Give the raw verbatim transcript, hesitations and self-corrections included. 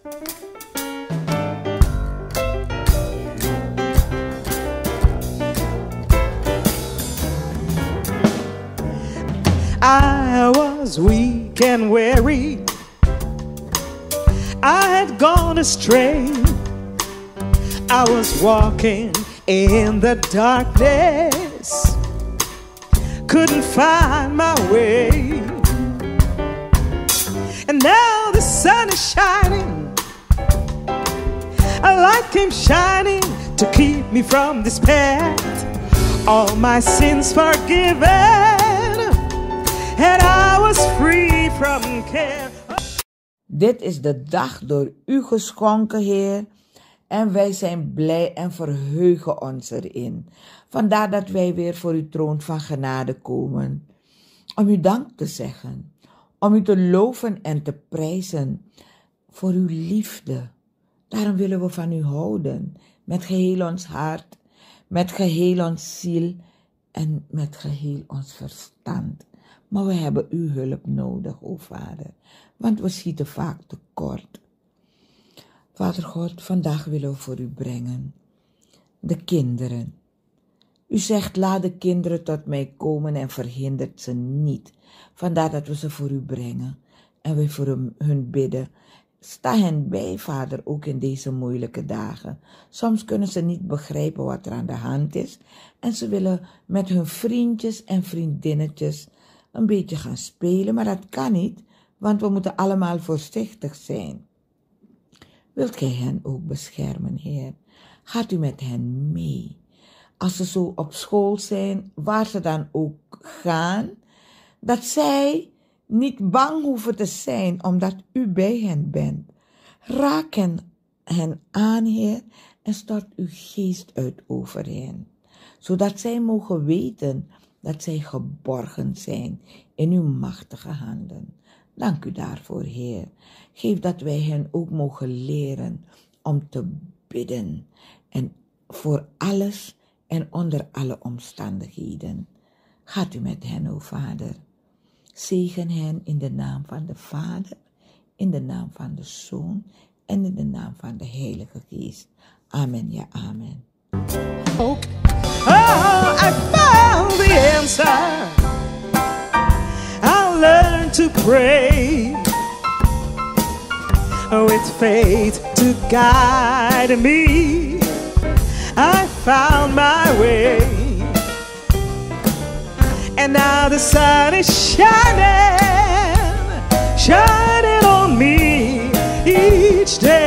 I was weak and weary. I had gone astray. I was walking in the darkness, couldn't find my way. And now the sun is shining, a light came shining to keep me from this path. All my sins forgiven, and I was free from care. Dit is de dag door u geschonken, Heer, en wij zijn blij en verheugen ons erin. Vandaar dat wij weer voor uw troon van genade komen, om u dank te zeggen, om u te loven en te prijzen voor uw liefde. Daarom willen we van u houden, met geheel ons hart, met geheel ons ziel en met geheel ons verstand. Maar we hebben uw hulp nodig, o Vader, want we schieten vaak tekort. Vader God, vandaag willen we voor u brengen de kinderen. U zegt, laat de kinderen tot mij komen en verhindert ze niet. Vandaar dat we ze voor u brengen en we voor hun bidden. Sta hen bij, Vader, ook in deze moeilijke dagen. Soms kunnen ze niet begrijpen wat er aan de hand is en ze willen met hun vriendjes en vriendinnetjes een beetje gaan spelen, maar dat kan niet, want we moeten allemaal voorzichtig zijn. Wilt gij hen ook beschermen, Heer? Gaat u met hen mee? Als ze zo op school zijn, waar ze dan ook gaan, dat zij niet bang hoeven te zijn, omdat u bij hen bent. Raak hen, hen aan, Heer, en stort uw geest uit over hen, zodat zij mogen weten dat zij geborgen zijn in uw machtige handen. Dank u daarvoor, Heer. Geef dat wij hen ook mogen leren om te bidden en voor alles en onder alle omstandigheden. Gaat u met hen, o Vader. Zegen hen in de naam van de Vader, in de naam van de Zoon en in de naam van de Heilige Geest. Amen, ja, amen. Oh, I found the answer. I learned to pray with faith to guide me. I found my way, and now the sun is shining, shining on me each day.